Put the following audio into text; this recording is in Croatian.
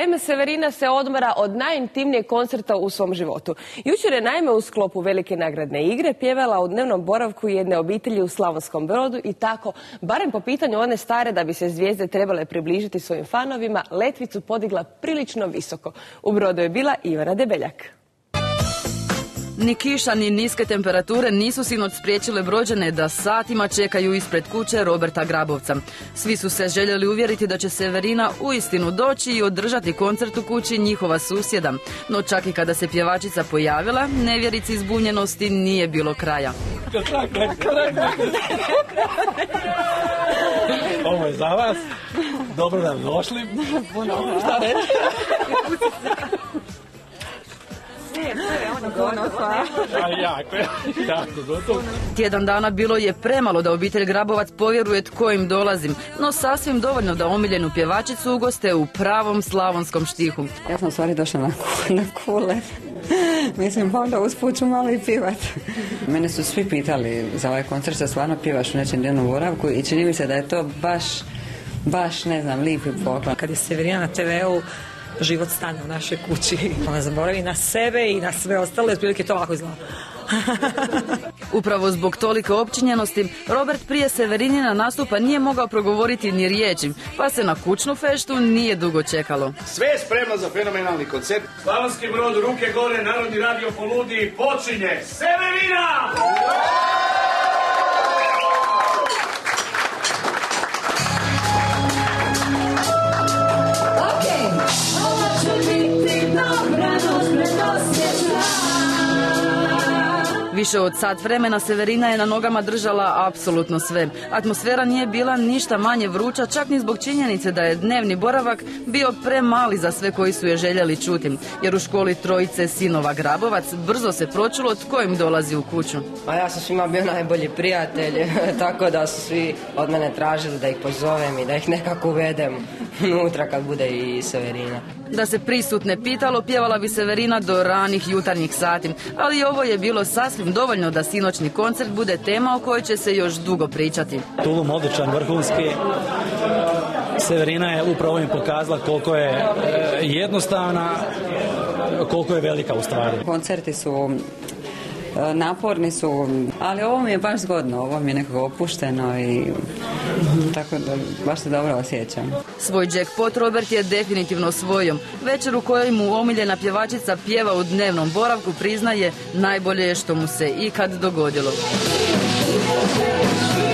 Severina se odmara od najintimnijeg koncerta u svom životu. Jučer je naime u sklopu Velike nagradne igre pjevala u dnevnom boravku jedne obitelji u Slavonskom Brodu i tako, barem po pitanju one stare da bi se zvijezde trebale približiti svojim fanovima, letvicu podigla prilično visoko. U Brodu je bila Ivana Debeljak. Ni kiša, ni niske temperature nisu sinoć spriječile Brođane da satima čekaju ispred kuće Roberta Grabovca. Svi su se željeli uvjeriti da će Severina uistinu doći i održati koncert u kući njihova susjeda. No čak i kada se pjevačica pojavila, nevjerici zbunjenosti nije bilo kraja. Ovo je za vas. Dobro da došli. Šta reći? Tjedan dana bilo je premalo da obitelj Grabovac povjeruje tko im dolazim, no sasvim dovoljno da omiljenu pjevačicu ugoste u pravom slavonskom štihu. Ja sam u stvari došla na kule. Mislim, pa onda usput ću malo i pivat. Mene su svi pitali za ovaj koncert, što stvarno pjevaš u nečem dnevnom boravku i čini mi se da je to baš, ne znam, lijepi poklon. Kad je Severina na TV-u, život stane u našoj kući. Ona zaboravi na sebe i na sve ostale, otprilike to ovako izgleda. Upravo zbog tolike opčinjenosti, Robert prije Severinina nastupa nije mogao progovoriti ni riječi, pa se na kućnu feštu nije dugo čekalo. Sve je spremno za fenomenalni koncert. Slavonski Brod, ruke gore, Narodni radio poludi, počinje Severina! Više od sat vremena Severina je na nogama držala apsolutno sve. Atmosfera nije bila ništa manje vruća, čak ni zbog činjenice da je dnevni boravak bio premali za sve koji su je željeli čuti. Jer u školi trojice sinova Grabovac brzo se pročulo tko im dolazi u kuću. A ja sam svima bio najbolji prijatelj, tako da su svi od mene tražili da ih pozovem i da ih nekako uvedem unutra kad bude i Severina. Da se prisutne pitalo, pjevala bi Severina do ranih jutarnjih sati, ali ovo je bilo sasvim dovoljno da sinoćni koncert bude tema o kojoj će se još dugo pričati. Tulum odličan, vrhunski. Severina je upravo im pokazala koliko je jednostavna, koliko je velika u stvari. Koncerti su naporni su, ali ovo mi je baš zgodno, ovo mi je nekako opušteno i tako da baš se dobro osjećam. Svoj jackpot Robert je definitivno osvojio. Večer u kojoj mu omiljena pjevačica pjeva u dnevnom boravku priznaje najbolje je što mu se ikad dogodilo.